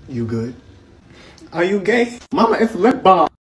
You good? Are you gay? Mama, it's lip balm.